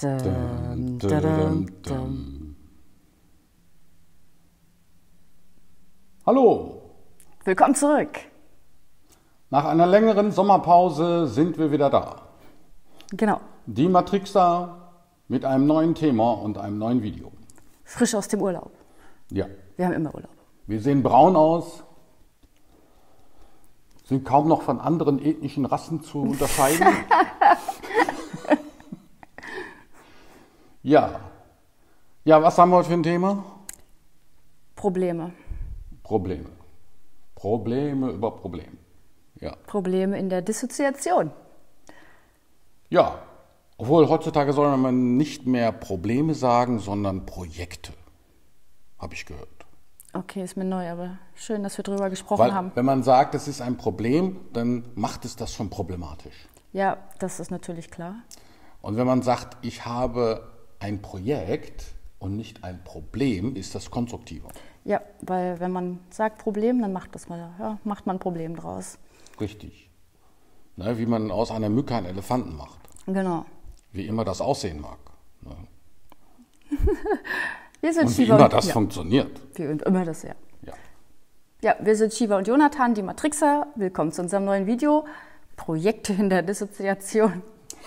Dum, dum, dum. Hallo, Willkommen zurück. nach einer längeren Sommerpause sind wir wieder da. Genau, Die Matrixa mit einem neuen Thema und einem neuen Video. frisch aus dem Urlaub. Ja, Wir haben immer Urlaub. wir sehen braun aus, sind kaum noch von anderen ethnischen Rassen zu unterscheiden. Ja, was haben wir heute für ein Thema? Probleme. Probleme über Probleme. Ja. Probleme in der Dissoziation. Ja, obwohl heutzutage soll man nicht mehr Probleme sagen, sondern Projekte, habe ich gehört. Okay, ist mir neu, aber schön, dass wir drüber gesprochen haben. Wenn man sagt, es ist ein Problem, dann macht es das schon problematisch. Ja, das ist natürlich klar. Und wenn man sagt, ich habe ein Projekt und nicht ein Problem, ist das konstruktiver. Ja, weil wenn man sagt Problem, dann macht man ein Problem draus. Richtig. Ne, wie man aus einer Mücke einen Elefanten macht. Genau. Wie immer das aussehen mag. Ne? Wir sind Und wie Shiva immer das funktioniert. Wie und immer das, ja. Ja. Ja, wir sind Shiva und Jonathan, die Matrixa. Willkommen zu unserem neuen Video. Projekte in der Dissoziation.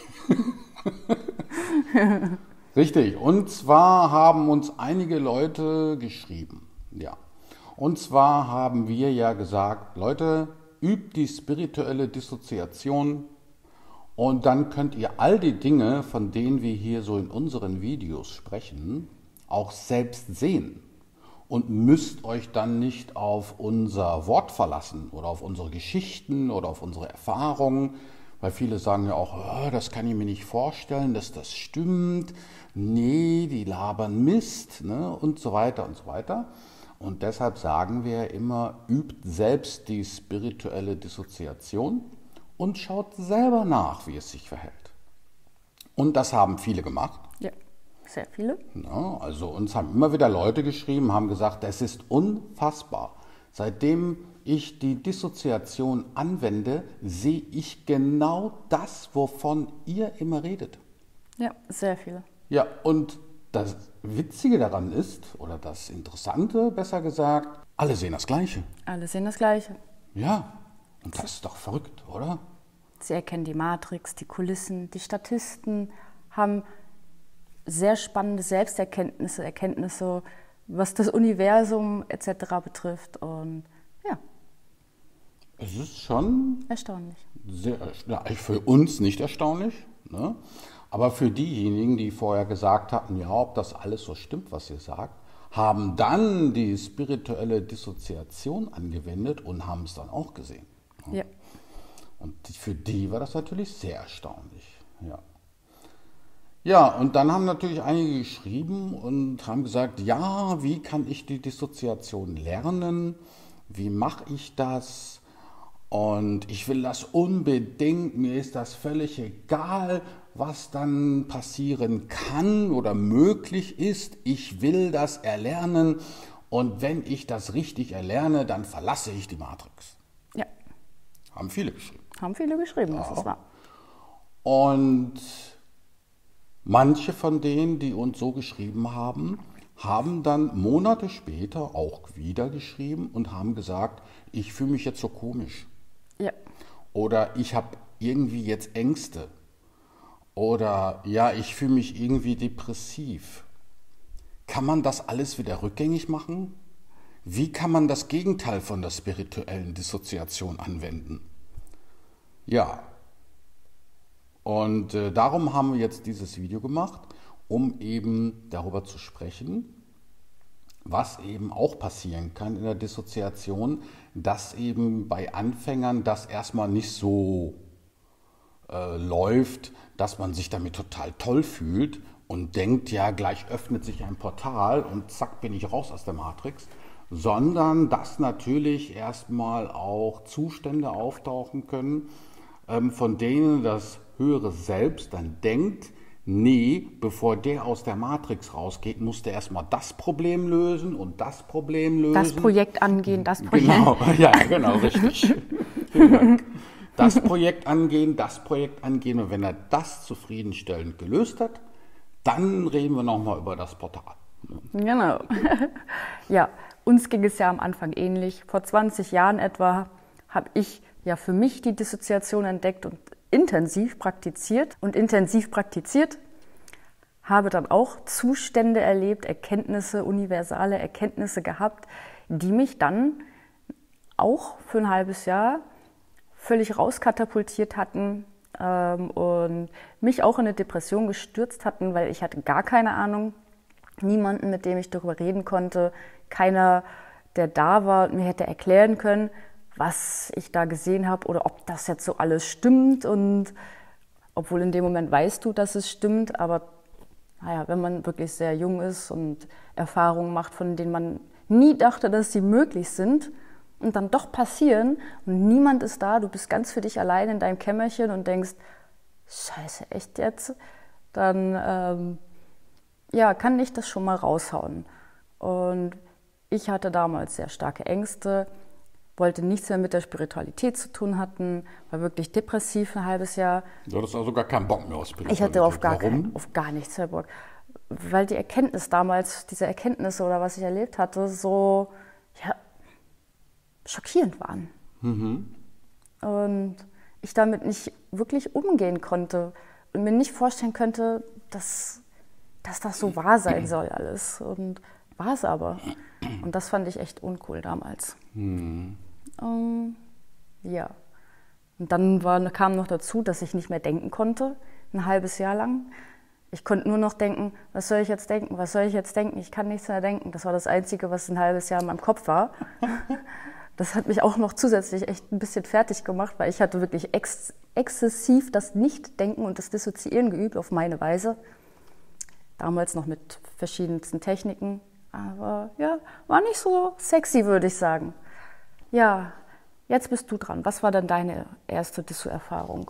Richtig. Und zwar haben uns einige Leute geschrieben. Ja. Und zwar haben wir ja gesagt, Leute, übt die spirituelle Dissoziation und dann könnt ihr all die Dinge, von denen wir hier so in unseren Videos sprechen, auch selbst sehen. Und müsst euch dann nicht auf unser Wort verlassen oder auf unsere Geschichten oder auf unsere Erfahrungen, weil viele sagen ja auch, oh, das kann ich mir nicht vorstellen, dass das stimmt. Nee, die labern Mist, ne? Und so weiter und so weiter. Und deshalb sagen wir immer, übt selbst die spirituelle Dissoziation und schaut selber nach, wie es sich verhält. Und das haben viele gemacht. Ja, sehr viele. Ja, also uns haben immer wieder Leute geschrieben, haben gesagt, das ist unfassbar. Seitdem ich die Dissoziation anwende, sehe ich genau das, wovon ihr immer redet. Ja, sehr viele. Ja, und das Witzige daran ist, oder das Interessante besser gesagt, alle sehen das Gleiche. Alle sehen das Gleiche. Ja, und das ist doch verrückt, oder? Sie erkennen die Matrix, die Kulissen, die Statisten haben sehr spannende Erkenntnisse, was das Universum etc. betrifft. Und ja. Es ist schon Erstaunlich. sehr, für uns nicht erstaunlich, ne? Aber für diejenigen, die vorher gesagt hatten, ja, ob das alles so stimmt, was ihr sagt, haben dann die spirituelle Dissoziation angewendet und haben es dann auch gesehen. Ja. Und für die war das natürlich sehr erstaunlich. Ja. Ja, und dann haben natürlich einige geschrieben und haben gesagt, ja, wie kann ich die Dissoziation lernen? Wie mache ich das? Und ich will das unbedingt, mir ist das völlig egal, was dann passieren kann oder möglich ist. Ich will das erlernen und wenn ich das richtig erlerne, dann verlasse ich die Matrix. Ja. Haben viele geschrieben. Haben viele geschrieben, das ist wahr. Und manche von denen, die uns so geschrieben haben, haben dann Monate später auch wieder geschrieben und haben gesagt, ich fühle mich jetzt so komisch. Ja. Oder ich habe irgendwie jetzt Ängste. Oder ja, ich fühle mich irgendwie depressiv. Kann man das alles wieder rückgängig machen? Wie kann man das Gegenteil von der spirituellen Dissoziation anwenden? Ja, und darum haben wir jetzt dieses Video gemacht, um eben darüber zu sprechen, was eben auch passieren kann in der Dissoziation, dass eben bei Anfängern das erstmal nicht so läuft, dass man sich damit total toll fühlt und denkt, ja, gleich öffnet sich ein Portal und zack, bin ich raus aus der Matrix, sondern dass natürlich erstmal auch Zustände auftauchen können, von denen das höhere Selbst dann denkt, nee, bevor der aus der Matrix rausgeht, muss der erstmal das Problem lösen und das Problem lösen. Das Projekt angehen, das Projekt. Genau, ja, genau, richtig. Das Projekt angehen und wenn er das zufriedenstellend gelöst hat, Dann reden wir nochmal über das Portal. Genau. Ja, uns ging es ja am Anfang ähnlich. Vor 20 Jahren etwa habe ich ja für mich die Dissoziation entdeckt und intensiv praktiziert. Habe dann auch Zustände erlebt, Erkenntnisse, universale Erkenntnisse gehabt, die mich dann auch für ein halbes Jahr völlig rauskatapultiert hatten und mich auch in eine Depression gestürzt hatten, weil ich hatte gar keine Ahnung, niemanden, mit dem ich darüber reden konnte, keiner, der da war und mir hätte erklären können, was ich da gesehen habe oder ob das jetzt so alles stimmt. Und obwohl in dem Moment weißt du, dass es stimmt, aber naja, wenn man wirklich sehr jung ist und Erfahrungen macht, von denen man nie dachte, dass sie möglich sind und dann doch passieren und niemand ist da, du bist ganz für dich allein in deinem Kämmerchen und denkst, Scheiße, echt jetzt? Dann ja, kann ich das schon mal raushauen. Und ich hatte damals sehr starke Ängste, wollte nichts mehr mit der Spiritualität zu tun hatten, war wirklich depressiv ein halbes Jahr. Du hattest also gar keinen Bock mehr auf Spiritualität. Ich hatte auf Warum? gar nichts mehr Bock. Weil die Erkenntnis damals, diese Erkenntnisse oder was ich erlebt hatte, so ja, schockierend waren. Und ich damit nicht wirklich umgehen konnte und mir nicht vorstellen könnte, dass das so wahr sein soll alles. Und war es aber. Und das fand ich echt uncool damals. Ja. Und dann kam noch dazu, dass ich nicht mehr denken konnte, ein halbes Jahr lang. Ich konnte nur noch denken, was soll ich jetzt denken, was soll ich jetzt denken? Ich kann nichts mehr denken. Das war das Einzige, was ein halbes Jahr in meinem Kopf war. Das hat mich auch noch zusätzlich echt ein bisschen fertig gemacht, weil ich hatte wirklich exzessiv das Nichtdenken und das Dissoziieren geübt auf meine Weise. Damals noch mit verschiedensten Techniken. Aber ja, war nicht so sexy, würde ich sagen. Ja, jetzt bist du dran. Was war denn deine erste Disso-Erfahrung?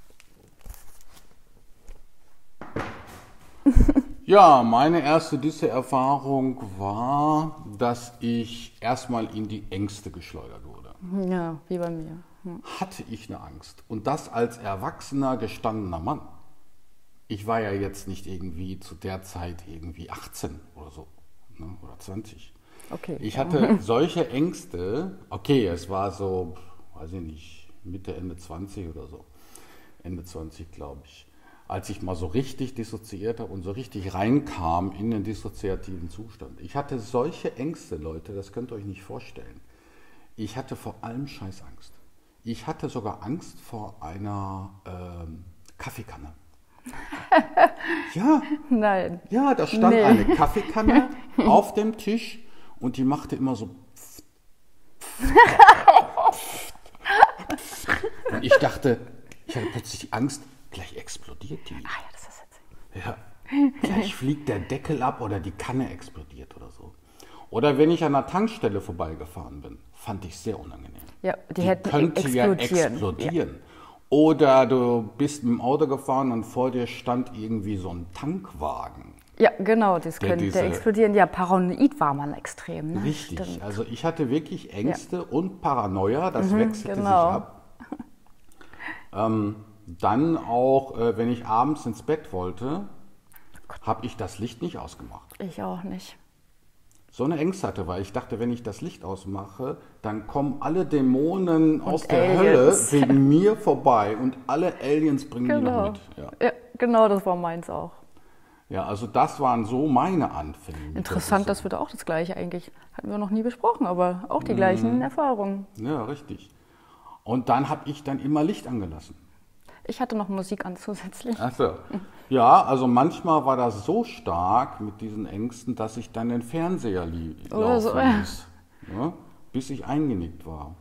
Ja, meine erste Disso-Erfahrung war, dass ich erstmal in die Ängste geschleudert wurde. Ja, wie bei mir. Hatte ich eine Angst. Und das als erwachsener, gestandener Mann. Ich war ja jetzt nicht irgendwie zu der Zeit irgendwie 18 oder so, ne, oder 20. Okay. Ich hatte solche Ängste, okay, es war so, weiß ich nicht, Mitte, Ende 20 oder so. Ende 20, glaube ich. Als ich mal so richtig dissoziiert habe und so richtig reinkam in den dissoziativen Zustand. Ich hatte solche Ängste, Leute, das könnt ihr euch nicht vorstellen. Ich hatte vor allem Scheißangst. Ich hatte sogar Angst vor einer Kaffeekanne. Ja. Nein. Ja, da stand eine Kaffeekanne auf dem Tisch und die machte immer so. Und ich dachte, ich hatte plötzlich Angst, gleich explodiert die. Ah ja, das ist jetzt. Ja, gleich fliegt der Deckel ab oder die Kanne explodiert oder so. Oder wenn ich an einer Tankstelle vorbeigefahren bin, fand ich sehr unangenehm. Ja, die hätten könnte ja explodieren. Ja. Oder du bist mit dem Auto gefahren und vor dir stand irgendwie so ein Tankwagen. Ja, genau, das könnte explodieren. Ja, paranoid war man extrem. Ne? Richtig, Stimmt. also ich hatte wirklich Ängste und Paranoia, das wechselte sich ab. Dann auch, wenn ich abends ins Bett wollte, habe ich das Licht nicht ausgemacht. Ich auch nicht. So eine Ängste hatte, weil ich dachte, wenn ich das Licht ausmache, dann kommen alle Dämonen aus der Hölle wegen mir vorbei und alle Aliens bringen die noch mit. Ja, genau, das war meins auch. Ja, also das waren so meine Anfänge. Interessant, dass wir da auch das Gleiche eigentlich, hatten wir noch nie besprochen, aber auch die gleichen Erfahrungen. Ja, richtig. Und dann habe ich dann immer Licht angelassen. Ich hatte noch Musik an zusätzlich. Ach so. Ja, also manchmal war das so stark mit diesen Ängsten, dass ich dann den Fernseher laufen ließ, ja, bis ich eingenickt war.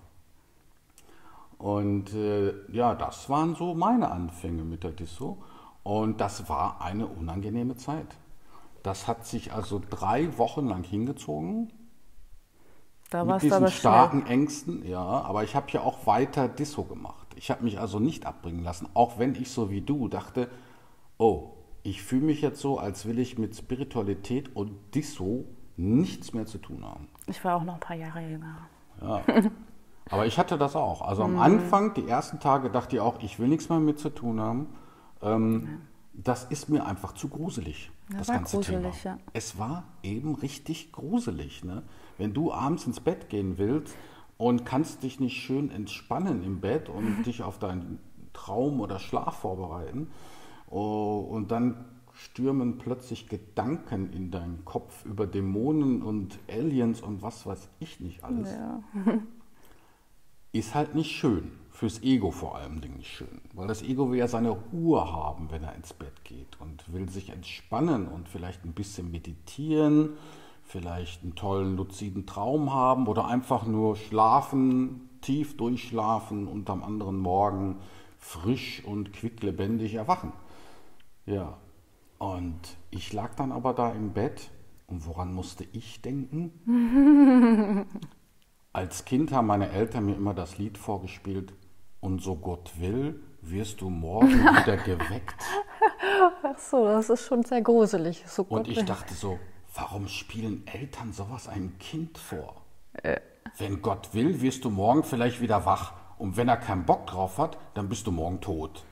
Und ja, das waren so meine Anfänge mit der Disso. Und das war eine unangenehme Zeit. Das hat sich also 3 Wochen lang hingezogen. Da mit diesen starken Ängsten, ja, aber ich habe ja auch weiter Disso gemacht. Ich habe mich also nicht abbringen lassen, auch wenn ich so wie du dachte, oh, ich fühle mich jetzt so, als will ich mit Spiritualität und Disso nichts mehr zu tun haben. Ich war auch noch ein paar Jahre jünger. Ja, aber ich hatte das auch. Also am Anfang, die ersten Tage, dachte ich auch, ich will nichts mehr mit zu tun haben. das ist mir einfach zu gruselig, das war ganze gruselig, Thema. ja. Es war eben richtig gruselig. Ne? Wenn du abends ins Bett gehen willst und kannst dich nicht schön entspannen im Bett und dich auf deinen Traum oder Schlaf vorbereiten, und dann stürmen plötzlich Gedanken in deinen Kopf über Dämonen und Aliens und was weiß ich nicht alles. Ja. Ist halt nicht schön. Fürs Ego vor allem nicht schön. Weil das Ego will ja seine Ruhe haben, wenn er ins Bett geht und will sich entspannen und vielleicht ein bisschen meditieren, vielleicht einen tollen luziden Traum haben oder einfach nur schlafen, tief durchschlafen und am anderen Morgen frisch und quicklebendig erwachen. Ja, und ich lag dann aber da im Bett und woran musste ich denken? Als Kind haben meine Eltern mir immer das Lied vorgespielt, und so Gott will, wirst du morgen wieder geweckt. Ach so, das ist schon sehr gruselig. So Und ich dachte so, warum spielen Eltern sowas einem Kind vor? Wenn Gott will, wirst du morgen vielleicht wieder wach. Und wenn er keinen Bock drauf hat, dann bist du morgen tot.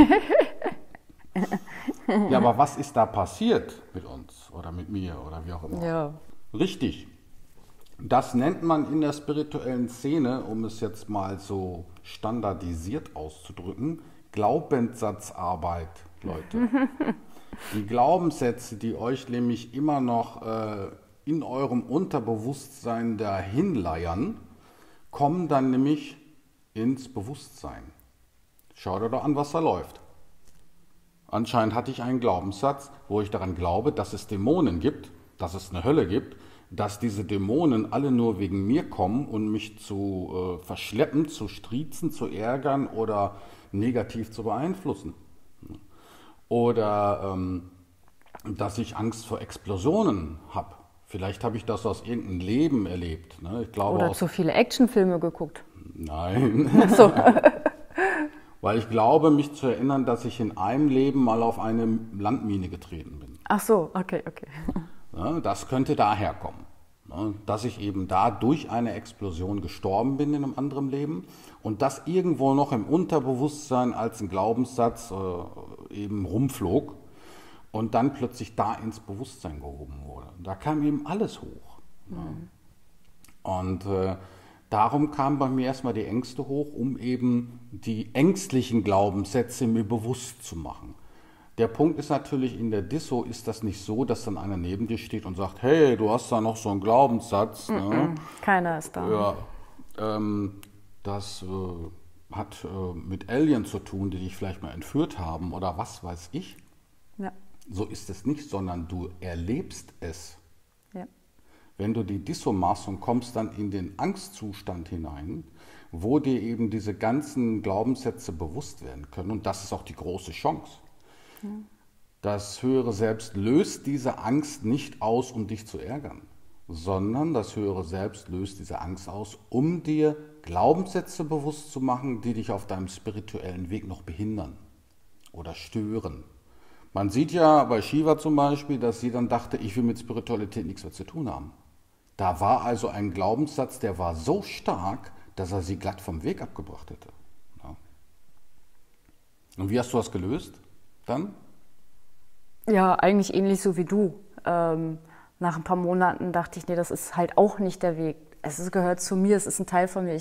Ja, aber was ist da passiert mit uns oder mit mir oder wie auch immer? Ja. Richtig. Das nennt man in der spirituellen Szene, um es jetzt mal so standardisiert auszudrücken, Glaubenssatzarbeit, Leute. Die Glaubenssätze, die euch nämlich immer noch in eurem Unterbewusstsein dahin leiern, kommen dann nämlich ins Bewusstsein. Schaut euch doch an, was da läuft. Anscheinend hatte ich einen Glaubenssatz, wo ich daran glaube, dass es Dämonen gibt, dass es eine Hölle gibt, dass diese Dämonen alle nur wegen mir kommen und mich zu verschleppen, zu striezen, zu ärgern oder negativ zu beeinflussen. Oder dass ich Angst vor Explosionen habe. Vielleicht habe ich das aus irgendeinem Leben erlebt. Ne? Ich glaube Oder zu viele Actionfilme geguckt. Nein. Ach so. Weil ich glaube, mich zu erinnern, dass ich in einem Leben mal auf eine Landmine getreten bin. Ach so, okay. Ja, das könnte daher kommen. Ne? Dass ich eben da durch eine Explosion gestorben bin in einem anderen Leben und das irgendwo noch im Unterbewusstsein als ein Glaubenssatz eben rumflog und dann plötzlich da ins Bewusstsein gehoben wurde. Da kam eben alles hoch. Ne? Und darum kamen bei mir erstmal die Ängste hoch, um eben die ängstlichen Glaubenssätze mir bewusst zu machen. Der Punkt ist natürlich, in der Disso ist das nicht so, dass dann einer neben dir steht und sagt, hey, du hast da noch so einen Glaubenssatz. Ne? Keiner ist da. Ja, das hat mit Aliens zu tun, die dich vielleicht mal entführt haben oder was weiß ich. Ja. So ist es nicht, sondern du erlebst es. Ja. Wenn du die Disso machst und kommst dann in den Angstzustand hinein, wo dir eben diese ganzen Glaubenssätze bewusst werden können, und das ist auch die große Chance. Das höhere Selbst löst diese Angst nicht aus, um dich zu ärgern, sondern das höhere Selbst löst diese Angst aus, um dir Glaubenssätze bewusst zu machen, die dich auf deinem spirituellen Weg noch behindern oder stören. Man sieht ja bei Shiva zum Beispiel, dass sie dann dachte, ich will mit Spiritualität nichts mehr zu tun haben. Da war also ein Glaubenssatz, der war so stark, dass er sie glatt vom Weg abgebracht hätte. Ja. Und wie hast du das gelöst dann? Ja, eigentlich ähnlich so wie du. Nach ein paar Monaten dachte ich, nee, das ist halt auch nicht der Weg. Gehört zu mir, es ist ein Teil von mir.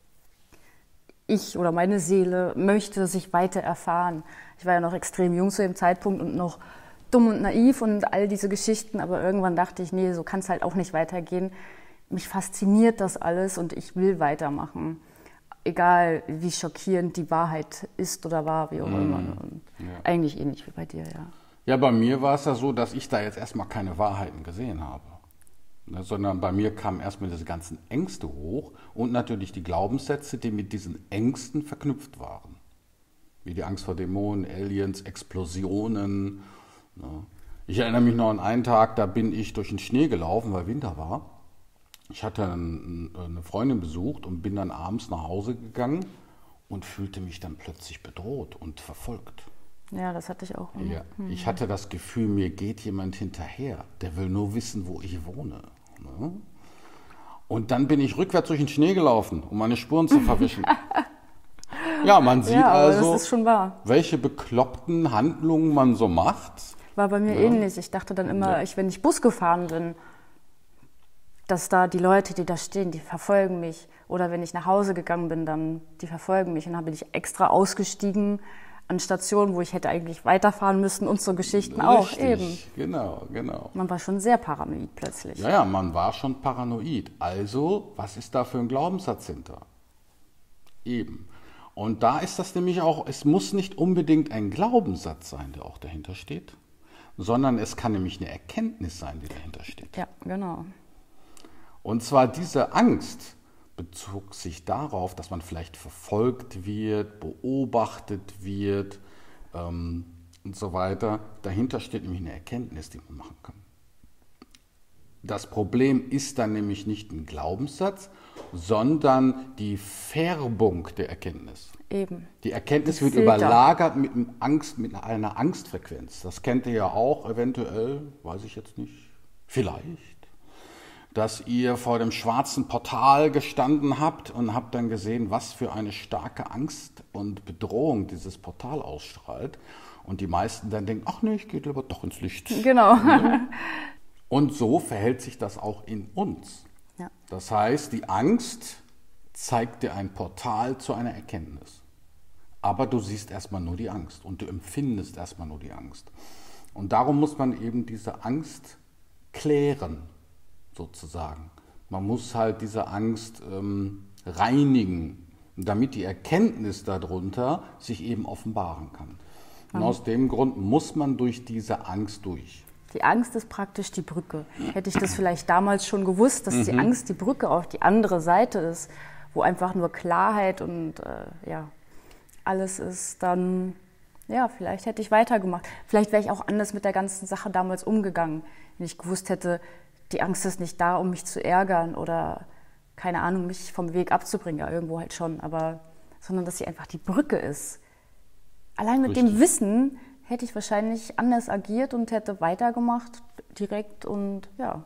Ich oder meine Seele möchte sich weiter erfahren. Ich war ja noch extrem jung zu dem Zeitpunkt und noch dumm und naiv und all diese Geschichten, aber irgendwann dachte ich, nee, so kann es halt auch nicht weitergehen. Mich fasziniert das alles und ich will weitermachen. Egal, wie schockierend die Wahrheit ist oder war, wie auch immer. Und Ja. eigentlich ähnlich wie bei dir, ja. Ja, bei mir war es ja so, dass ich da jetzt erstmal keine Wahrheiten gesehen habe. Ne, sondern bei mir kamen erstmal diese ganzen Ängste hoch und natürlich die Glaubenssätze, die mit diesen Ängsten verknüpft waren. Wie die Angst vor Dämonen, Aliens, Explosionen. Ne. Ich erinnere mich noch an einen Tag, da bin ich durch den Schnee gelaufen, weil Winter war. Ich hatte eine Freundin besucht und bin dann abends nach Hause gegangen und fühlte mich dann plötzlich bedroht und verfolgt. Ja, das hatte ich auch. Ja, ich hatte das Gefühl, mir geht jemand hinterher. Der will nur wissen, wo ich wohne. Ne? Und dann bin ich rückwärts durch den Schnee gelaufen, um meine Spuren zu verwischen. Ja, man sieht Ja, aber also, das ist schon wahr. welche bekloppten Handlungen man so macht. War bei mir ähnlich. Ich dachte dann immer, wenn ich Bus gefahren bin, dass da die Leute, die da stehen, die verfolgen mich. Oder wenn ich nach Hause gegangen bin, dann die verfolgen mich. Und dann bin ich extra ausgestiegen an Stationen, wo ich hätte eigentlich weiterfahren müssen und so Geschichten auch eben. Genau. Man war schon sehr paranoid plötzlich. Ja, man war schon paranoid. Also, was ist da für ein Glaubenssatz hinter? Eben. Und da ist das nämlich auch, es muss nicht unbedingt ein Glaubenssatz sein, der auch dahinter steht, sondern es kann nämlich eine Erkenntnis sein, die dahinter steht. Ja, genau. Und zwar diese Angst bezog sich darauf, dass man vielleicht verfolgt wird, beobachtet wird und so weiter. Dahinter steht nämlich eine Erkenntnis, die man machen kann. Das Problem ist dann nämlich nicht ein Glaubenssatz, sondern die Färbung der Erkenntnis. Eben. Die Erkenntnis wird überlagert mit einer Angstfrequenz. Das kennt ihr ja auch eventuell, weiß ich jetzt nicht, vielleicht. Dass ihr vor dem schwarzen Portal gestanden habt und habt dann gesehen, was für eine starke Angst und Bedrohung dieses Portal ausstrahlt. Und die meisten dann denken, ach nee, ich gehe lieber doch ins Licht. Genau. Und so verhält sich das auch in uns. Ja. Das heißt, die Angst zeigt dir ein Portal zu einer Erkenntnis. Aber du siehst erstmal nur die Angst und du empfindest erstmal nur die Angst. Und darum muss man eben diese Angst klären, sozusagen. Man muss halt diese Angst reinigen, damit die Erkenntnis darunter sich eben offenbaren kann. Und aus dem Grund muss man durch diese Angst durch. Die Angst ist praktisch die Brücke. Hätte ich das vielleicht damals schon gewusst, dass die Angst die Brücke auf die andere Seite ist, wo einfach nur Klarheit und alles ist, dann vielleicht hätte ich weitergemacht. Vielleicht wäre ich auch anders mit der ganzen Sache damals umgegangen, wenn ich gewusst hätte, die Angst ist nicht da, um mich zu ärgern oder, keine Ahnung, mich vom Weg abzubringen, ja, irgendwo halt schon, sondern dass sie einfach die Brücke ist. Allein mit dem Wissen hätte ich wahrscheinlich anders agiert und hätte weitergemacht, direkt und ja.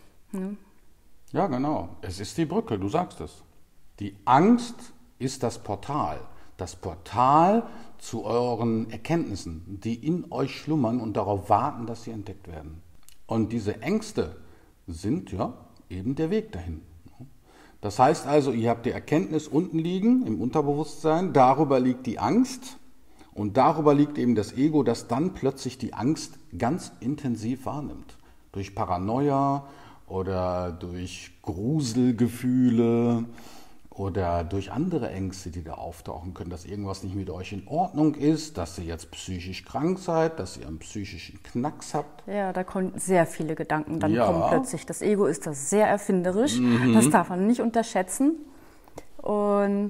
Ja, genau. Es ist die Brücke, du sagst es. Die Angst ist das Portal. Das Portal zu euren Erkenntnissen, die in euch schlummern und darauf warten, dass sie entdeckt werden. Und diese Ängste sind ja eben der Weg dahin. Das heißt also, ihr habt die Erkenntnis unten liegen, im Unterbewusstsein, darüber liegt die Angst und darüber liegt eben das Ego, das dann plötzlich die Angst ganz intensiv wahrnimmt. Durch Paranoia oder durch Gruselgefühle oder durch andere Ängste, die da auftauchen können, dass irgendwas nicht mit euch in Ordnung ist, dass ihr jetzt psychisch krank seid, dass ihr einen psychischen Knacks habt. Ja, da kommen sehr viele Gedanken, dann kommen plötzlich. Das Ego ist da sehr erfinderisch, das darf man nicht unterschätzen. Und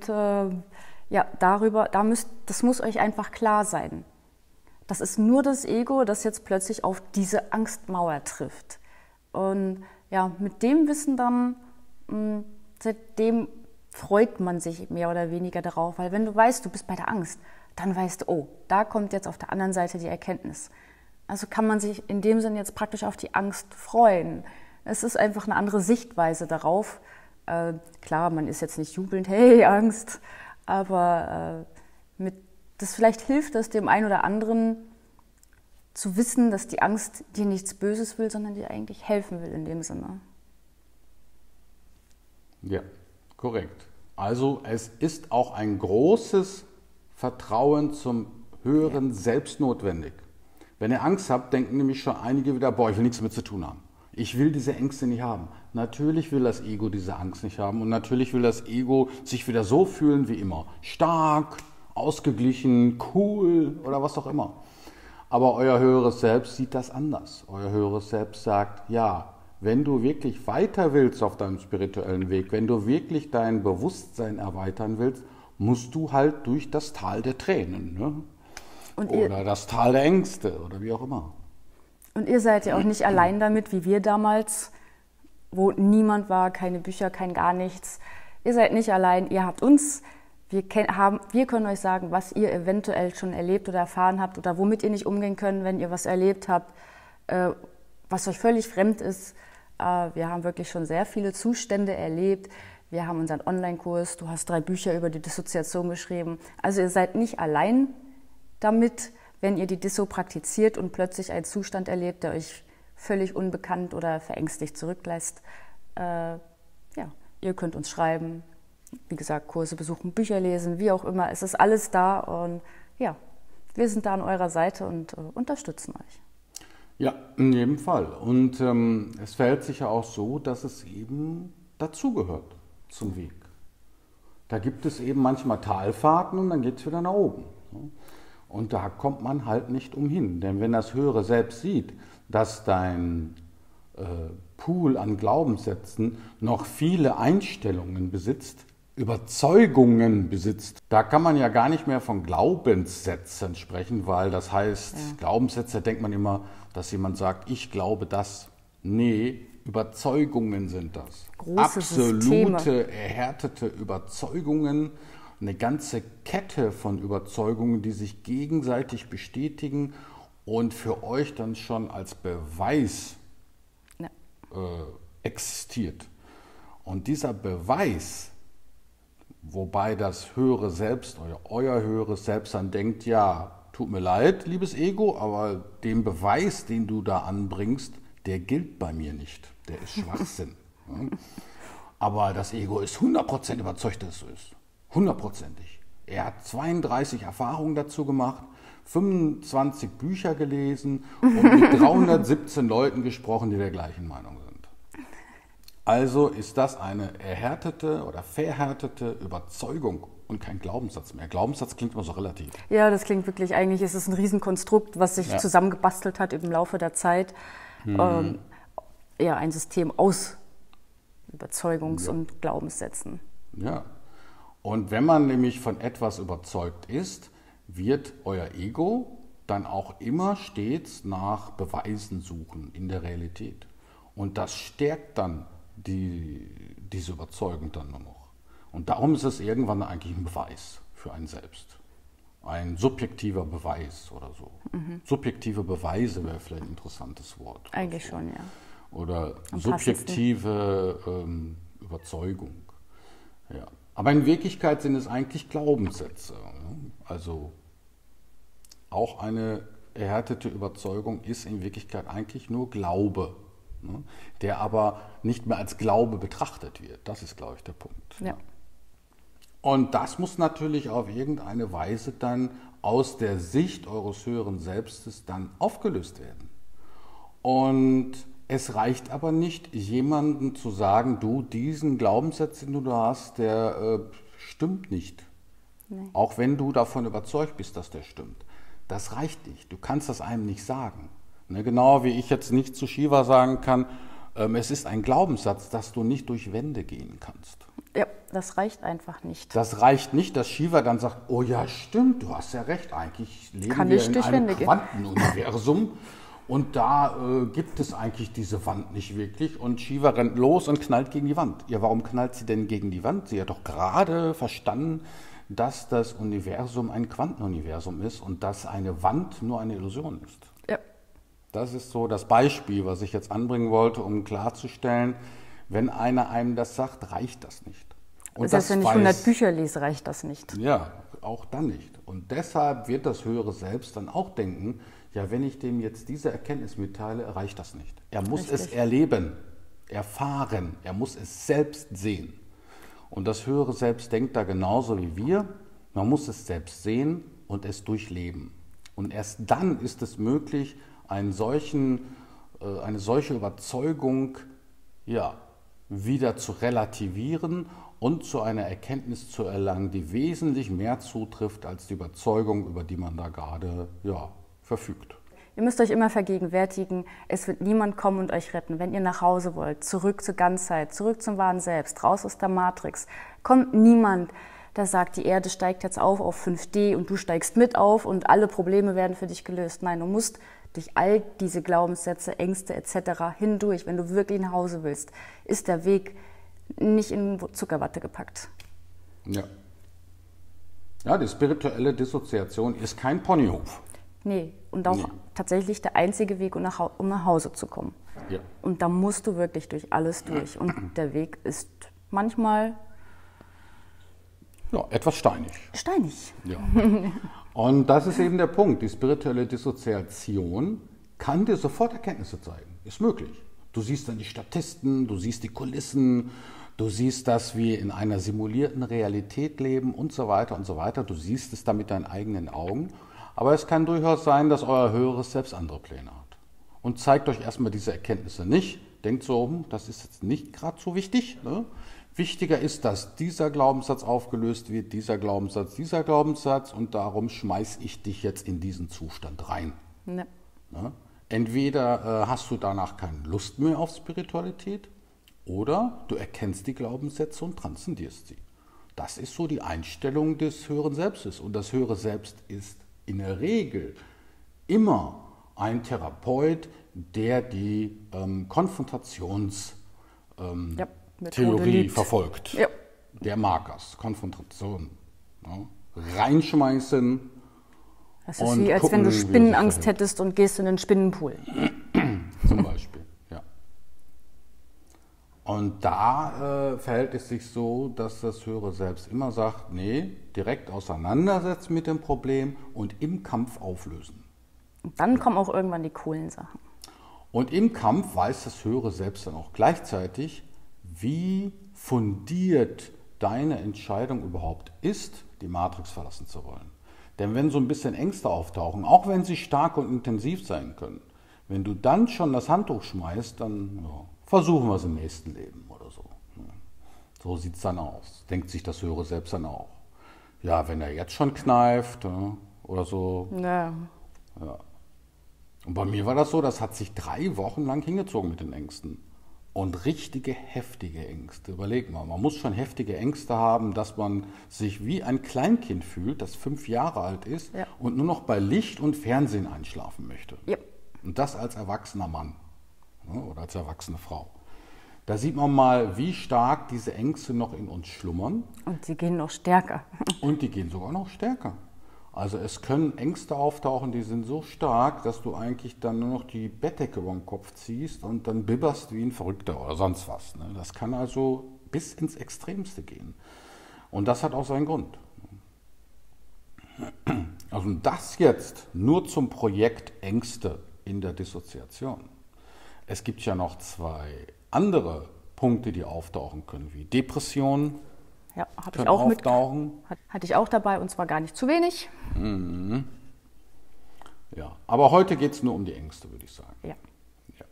das muss euch einfach klar sein. Das ist nur das Ego, das jetzt plötzlich auf diese Angstmauer trifft. Und ja, mit dem Wissen dann, seitdem freut man sich mehr oder weniger darauf, weil wenn du weißt, du bist bei der Angst, dann weißt du, oh, da kommt jetzt auf der anderen Seite die Erkenntnis. Also kann man sich in dem Sinne jetzt praktisch auf die Angst freuen. Es ist einfach eine andere Sichtweise darauf. Klar, man ist jetzt nicht jubelnd, hey, Angst, aber vielleicht hilft es dem einen oder anderen zu wissen, dass die Angst dir nichts Böses will, sondern dir eigentlich helfen will in dem Sinne. Ja. Korrekt. Also es ist auch ein großes Vertrauen zum höheren Selbst notwendig. Wenn ihr Angst habt, denken nämlich schon einige wieder, boah, ich will nichts damit zu tun haben. Ich will diese Ängste nicht haben. Natürlich will das Ego diese Angst nicht haben und natürlich will das Ego sich wieder so fühlen wie immer. Stark, ausgeglichen, cool oder was auch immer. Aber euer höheres Selbst sieht das anders. Euer höheres Selbst sagt, ja, wenn du wirklich weiter willst auf deinem spirituellen Weg, wenn du wirklich dein Bewusstsein erweitern willst, musst du halt durch das Tal der Tränen, ne? Oder das Tal der Ängste oder wie auch immer. Und ihr seid ja auch nicht allein damit, wie wir damals, wo niemand war, keine Bücher, kein gar nichts. Ihr seid nicht allein, ihr habt uns. Wir können euch sagen, was ihr eventuell schon erlebt oder erfahren habt oder womit ihr nicht umgehen könnt, wenn ihr was erlebt habt, was euch völlig fremd ist. Wir haben wirklich schon sehr viele Zustände erlebt, Wir haben unseren Online-Kurs, du hast 3 Bücher über die Dissoziation geschrieben. Also ihr seid nicht allein damit, wenn ihr die Disso praktiziert und plötzlich einen Zustand erlebt, der euch völlig unbekannt oder verängstigt zurücklässt. Ja, ihr könnt uns schreiben, wie gesagt, Kurse besuchen, Bücher lesen, wie auch immer. Es ist alles da und ja, wir sind da an eurer Seite und unterstützen euch. Ja, in jedem Fall. Und es verhält sich ja auch so, dass es eben dazugehört zum Weg. Da gibt es eben manchmal Talfahrten und dann geht es wieder nach oben. Und da kommt man halt nicht umhin. Denn wenn das höhere Selbst sieht, dass dein Pool an Glaubenssätzen noch viele Einstellungen besitzt, Überzeugungen besitzt, da kann man ja gar nicht mehr von Glaubenssätzen sprechen, weil das heißt, Glaubenssätze, denkt man immer, dass jemand sagt, ich glaube das. Nee, Überzeugungen sind das. Große absolute, Systeme. erhärtete Überzeugungen, eine ganze Kette von Überzeugungen, die sich gegenseitig bestätigen und für euch dann schon als Beweis existiert. Und dieser Beweis, wobei das höhere Selbst oder euer höheres Selbst dann denkt, ja, tut mir leid, liebes Ego, aber den Beweis, den du da anbringst, der gilt bei mir nicht. Der ist Schwachsinn. Aber das Ego ist 100% überzeugt, dass es so ist. 100%ig. Er hat 32 Erfahrungen dazu gemacht, 25 Bücher gelesen und mit 317 Leuten gesprochen, die der gleichen Meinung sind. Also ist das eine erhärtete oder verhärtete Überzeugung und kein Glaubenssatz mehr. Glaubenssatz klingt immer so relativ. Ja, das klingt wirklich, eigentlich ist es ein Riesenkonstrukt, was sich zusammengebastelt hat im Laufe der Zeit. Ein System aus Überzeugungs- und Glaubenssätzen. Ja. Und wenn man nämlich von etwas überzeugt ist, wird euer Ego dann auch immer stets nach Beweisen suchen in der Realität. Und das stärkt dann diese Überzeugung dann nur noch. Und darum ist es irgendwann eigentlich ein Beweis für einen selbst. Ein subjektiver Beweis oder so. Subjektive Beweise wäre vielleicht ein interessantes Wort. Eigentlich so. Schon, ja. Oder subjektive Überzeugung. Ja. Aber in Wirklichkeit sind es eigentlich Glaubenssätze. Also auch eine erhärtete Überzeugung ist in Wirklichkeit eigentlich nur Glaube, der aber nicht mehr als Glaube betrachtet wird. Das ist, glaube ich, der Punkt. Ja. Und das muss natürlich auf irgendeine Weise dann aus der Sicht eures höheren Selbstes dann aufgelöst werden. Und es reicht aber nicht, jemandem zu sagen, du, diesen Glaubenssatz, den du da hast, der stimmt nicht. Nee. Auch wenn du davon überzeugt bist, dass der stimmt. Das reicht nicht. Du kannst das einem nicht sagen. Genau wie ich jetzt nicht zu Shiva sagen kann, es ist ein Glaubenssatz, dass du nicht durch Wände gehen kannst. Ja, das reicht einfach nicht. Das reicht nicht, dass Shiva dann sagt, oh ja, stimmt, du hast ja recht, eigentlich leben wir in einem Quantenuniversum und da gibt es eigentlich diese Wand nicht wirklich und Shiva rennt los und knallt gegen die Wand. Ja, warum knallt sie denn gegen die Wand? Sie hat doch gerade verstanden, dass das Universum ein Quantenuniversum ist und dass eine Wand nur eine Illusion ist. Ja. Das ist so das Beispiel, was ich jetzt anbringen wollte, um klarzustellen, wenn einer einem das sagt, reicht das nicht. Und selbst wenn ich 100 Bücher lese, reicht das nicht. Ja, auch dann nicht. Und deshalb wird das höhere Selbst dann auch denken, ja, wenn ich dem jetzt diese Erkenntnis mitteile, reicht das nicht. Er muss es erleben, erfahren, er muss es selbst sehen. Und das höhere Selbst denkt da genauso wie wir. Man muss es selbst sehen und es durchleben. Und erst dann ist es möglich, eine solche Überzeugung wieder zu relativieren und zu einer Erkenntnis zu erlangen, die wesentlich mehr zutrifft als die Überzeugung, über die man da gerade verfügt. Ihr müsst euch immer vergegenwärtigen, es wird niemand kommen und euch retten. Wenn ihr nach Hause wollt, zurück zur Ganzheit, zurück zum wahren Selbst, raus aus der Matrix, kommt niemand, der sagt, die Erde steigt jetzt auf 5D und du steigst mit auf und alle Probleme werden für dich gelöst. Nein, du musst durch all diese Glaubenssätze, Ängste etc. hindurch, wenn du wirklich nach Hause willst, ist der Weg nicht in Zuckerwatte gepackt. Ja. Ja, die spirituelle Dissoziation ist kein Ponyhof. Nee, und auch tatsächlich der einzige Weg, um nach Hause zu kommen. Ja. Und da musst du wirklich durch alles durch. Und der Weg ist manchmal Ja, etwas steinig. steinig. Ja. Und das ist eben der Punkt. Die spirituelle Dissoziation kann dir sofort Erkenntnisse zeigen. Ist möglich. Du siehst dann die Statisten, du siehst die Kulissen, du siehst, dass wir in einer simulierten Realität leben und so weiter und so weiter. Du siehst es dann mit deinen eigenen Augen. Aber es kann durchaus sein, dass euer höheres Selbst andere Pläne hat. Und zeigt euch erstmal diese Erkenntnisse nicht. Denkt so, das ist jetzt nicht gerade so wichtig. Ne? Wichtiger ist, dass dieser Glaubenssatz aufgelöst wird, dieser Glaubenssatz und darum schmeiß ich dich jetzt in diesen Zustand rein. Ne. Ja? Entweder hast du danach keine Lust mehr auf Spiritualität oder du erkennst die Glaubenssätze und transzendierst sie. Das ist so die Einstellung des höheren Selbstes. Und das höhere Selbst ist in der Regel immer ein Therapeut, der die Konfrontationstheorie verfolgt. Ja. Der mag das. Konfrontation. Ja. Reinschmeißen. Das ist wie, als wenn du Spinnenangst hättest und gehst in den Spinnenpool. Zum Beispiel, ja. Und da verhält es sich so, dass das höhere Selbst immer sagt, nee, direkt auseinandersetzen mit dem Problem und im Kampf auflösen. Und dann kommen auch irgendwann die coolen Sachen. Und im Kampf weiß das höhere Selbst dann auch gleichzeitig, wie fundiert deine Entscheidung überhaupt ist, die Matrix verlassen zu wollen. Denn wenn so ein bisschen Ängste auftauchen, auch wenn sie stark und intensiv sein können, wenn du dann schon das Handtuch schmeißt, dann versuchen wir es im nächsten Leben oder so. So sieht es dann aus, denkt sich das höhere Selbst dann auch. Ja, wenn er jetzt schon kneift oder so. Ja. Ja. Und bei mir war das so, das hat sich 3 Wochen lang hingezogen mit den Ängsten. Und richtige, heftige Ängste. Überleg mal, man muss schon heftige Ängste haben, dass man sich wie ein Kleinkind fühlt, das 5 Jahre alt ist und nur noch bei Licht und Fernsehen einschlafen möchte. Ja. Und das als erwachsener Mann oder als erwachsene Frau. Da sieht man mal, wie stark diese Ängste noch in uns schlummern. Und sie gehen noch stärker. Und die gehen sogar noch stärker. Also es können Ängste auftauchen, die sind so stark, dass du eigentlich dann nur noch die Bettdecke über den Kopf ziehst und dann bibberst wie ein Verrückter oder sonst was. Ne? Das kann also bis ins Extremste gehen. Und das hat auch seinen Grund. Also das jetzt nur zum Projekt Ängste in der Dissoziation. Es gibt ja noch 2 andere Punkte, die auftauchen können, wie Depressionen. Ja, hatte ich auch auftauchen. Hatte ich auch dabei und zwar gar nicht zu wenig. Mhm. Ja, aber heute geht es nur um die Ängste, würde ich sagen. Ja. Ja.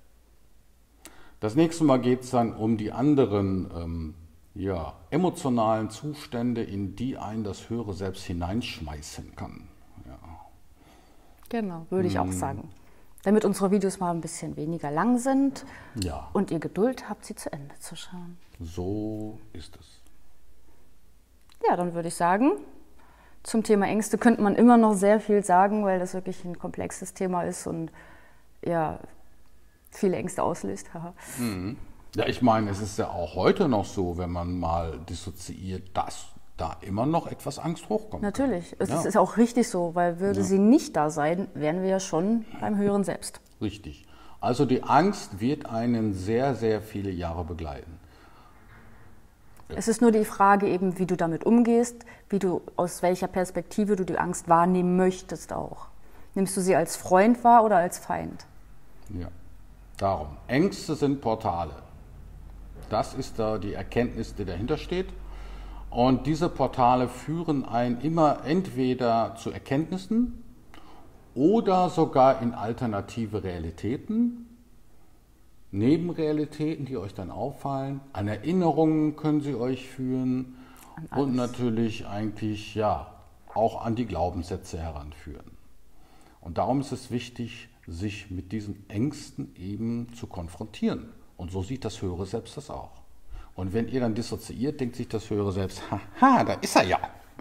Das nächste Mal geht es dann um die anderen emotionalen Zustände, in die ein das höhere Selbst hineinschmeißen kann. Ja. Genau, würde ich auch sagen. Damit unsere Videos mal ein bisschen weniger lang sind und ihr Geduld habt, sie zu Ende zu schauen. So ist es. Ja, dann würde ich sagen, zum Thema Ängste könnte man immer noch sehr viel sagen, weil das wirklich ein komplexes Thema ist und ja, viele Ängste auslöst. Ja, ich meine, es ist ja auch heute noch so, wenn man mal dissoziiert, dass da immer noch etwas Angst hochkommt. Natürlich, es ist auch richtig so, weil würde sie nicht da sein, wären wir ja schon beim höheren Selbst. Richtig. Also die Angst wird einen sehr, sehr viele Jahre begleiten. Es ist nur die Frage eben, wie du damit umgehst, aus welcher Perspektive du die Angst wahrnehmen möchtest auch. Nimmst du sie als Freund wahr oder als Feind? Ja, darum. Ängste sind Portale. Das ist da die Erkenntnis, die dahinter steht. Und diese Portale führen einen immer entweder zu Erkenntnissen oder sogar in alternative Realitäten, Nebenrealitäten, die euch dann auffallen. An Erinnerungen können sie euch führen und natürlich eigentlich auch an die Glaubenssätze heranführen. Und darum ist es wichtig, sich mit diesen Ängsten eben zu konfrontieren. Und so sieht das höhere Selbst das auch. Und wenn ihr dann dissoziiert, denkt sich das höhere Selbst, haha, da ist er ja.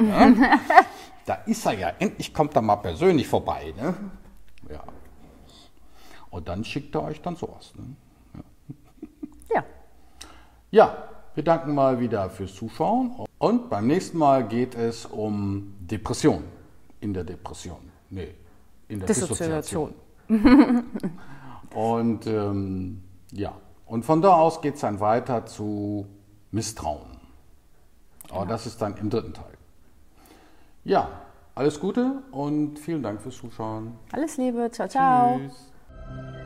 Da ist er ja, endlich kommt er mal persönlich vorbei. Ne? Ja. Und dann schickt er euch dann sowas. Ne? Ja, wir danken mal wieder fürs Zuschauen und beim nächsten Mal geht es um Depression. In der Depression. Nee, in der Dissoziation. Und und von da aus geht es dann weiter zu Misstrauen. Aber das ist dann im dritten Teil. Ja, alles Gute und vielen Dank fürs Zuschauen. Alles Liebe, ciao, ciao. Tschüss.